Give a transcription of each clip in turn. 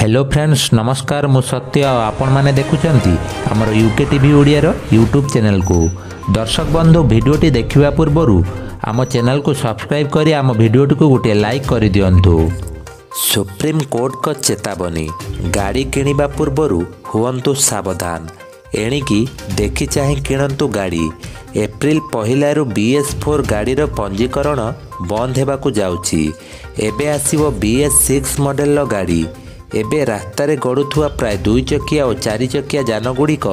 Hello friends नमस्कार मु सत्य आपण माने देखुचंती हमर यूके टीवी ओडिया रो यूट्यूब चैनल को दर्शक बंधु वीडियोटी देखिबा पूर्वरु आम चैनल को सब्सक्राइब करी आम वीडियोटी को गोटे लाइक कर दियंतु। सुप्रीम कोर्ट को चेतावनी गाड़ी किनिबा पूर्वरु हुअंतु सावधान एणिकी देखि चाहि किणंतु गाड़ी। एप्रिल पहिलारु BS4 गाड़ी रो पंजीकरण बंद हेबाकु जाउची। एबे आसीबो BS6 मॉडल रो गाड़ी। एबे रास्तार गड़ुवा प्राय 2 चकिया और 4 चकिया जानगुड़िक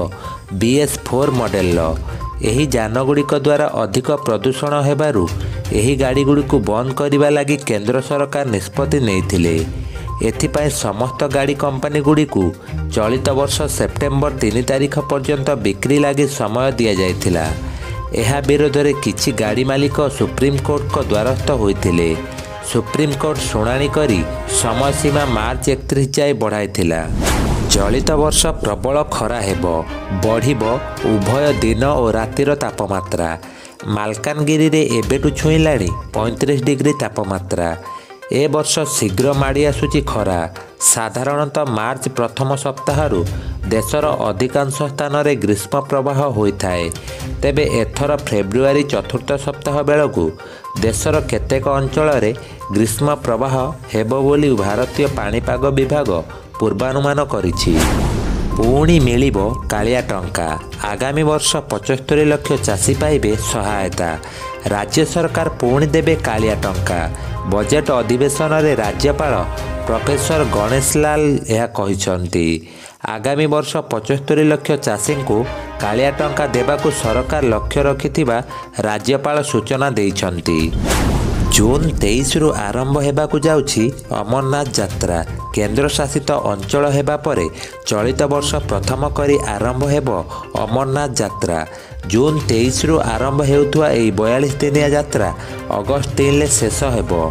BS4 मॉडल एही जानगुड़िक द्वारा अधिक प्रदूषण हेबारु एही गाड़ी गुड़िक बंद करने लगी केंद्र सरकार निष्पत्ति नेइथिले। एथिपाई समस्त गाड़ी कंपनी गुड़िक चलित वर्ष सेप्टेम्बर 3 तारिख पर्यंत बिक्री लगी समय दि जाइथिला। एहा विरोध में किछि गाड़ी मालिक सुप्रीम कोर्ट को द्वारस्थ होइथिले। सुप्रीम कोर्ट शुणाणी करी समय सीमा मार्च 31 जाए बढ़ाइथिला। चलित वर्ष प्रबल खरा हेबो बढ़िबो उभय दिन और रातिर तापमात्रा। मालकानगिरी रे एबेटु छुईलाणी 35 डिग्री तापमात्रा। ए वर्ष शीघ्र माड़ी आसुची खरा। साधारणतः मार्च प्रथम सप्ताहरु देशर अधिकांश स्थान रे ग्रीष्म प्रवाह होइथाए। तेबे एथर फेब्रुआरी चतुर्थ सप्ताह बेलकु देशर केतेक अंचल रे ग्रीष्म प्रवाह हेबो बोली भारतीय पाणीपाग विभाग पूर्वानुमान करिछि। पुणी मिलिबो कालिया टंका। आगामी वर्ष 75 लाख चाषी पाइबे सहायता। राज्य सरकार पुणी देबे कालिया टंका। बजेट अधिवेशन रे राज्यपाल प्रोफेसर गणेश लाल यह कहिसंती। आगामी वर्ष 75 लाख चाषी को कालिया टंका देबाकू सरकार लक्ष्य रखिथिबा राज्यपाल सूचना देइछंती। जून 23 रु आरंभ हेबाकू जाउछि अमरनाथ यात्रा। केंद्र शासित अंचल हेबा परे चलित वर्ष प्रथम करी आरंभ हेबो अमरनाथ यात्रा। जून 23 रु आरंभ हेउथुआ एई 42 दिनिया यात्रा अगस्त 3 ले शेष हेबो।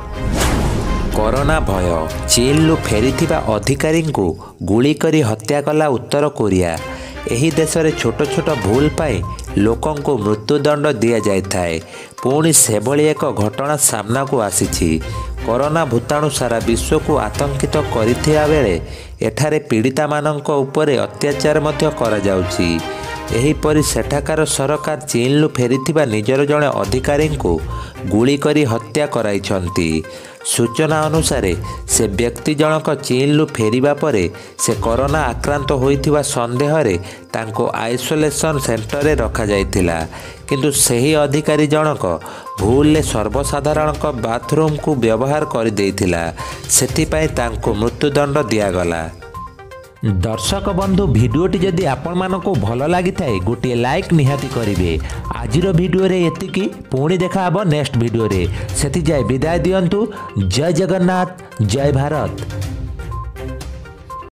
कोरोना भय चीन लु फेरीथिबा अधिकारी को गुली करी हत्या कला उत्तर कोरिया। एही देश रे छोट छोट भूल पाई लोकों को मृत्युदंड दि जाए। पुणी सेभली एक घटना सामना को आसीछि। कोरोना भूताणु सारा विश्व को आतंकित करिथिया बेले एठारे पीड़िता मानक उपरे अत्याचार मध्य करा जाउछि। एहीपरि सेठाकार सरकार चीन लु फेरीथिबा निजर जड़े अधिकारी को गुली करी हत्या कराइछंती। सूचना अनुसार से व्यक्ति जनक चीन लु फेरिबा परे से कोरोना आक्रांत होइथिबा संदेह रे तांको आइसोलेशन सेंटर रे रखा जाइथिला। किंतु सही अधिकारी जनक भूल सर्वसाधारण बाथरूम को व्यवहार कर देइथिला। सेथिपाई तांको मृत्युदंड दियागला। दर्शक बंधु भिडियोटी जदि आपण मानको भल लगी थाए गोटे लाइक निहाती करिवे। आजिर भिडियो रे एतिकी पुणी देखा हबो नेक्स्ट भिडियो रे। सेति जाय विदाय दियंतु। जय जगन्नाथ जय भारत।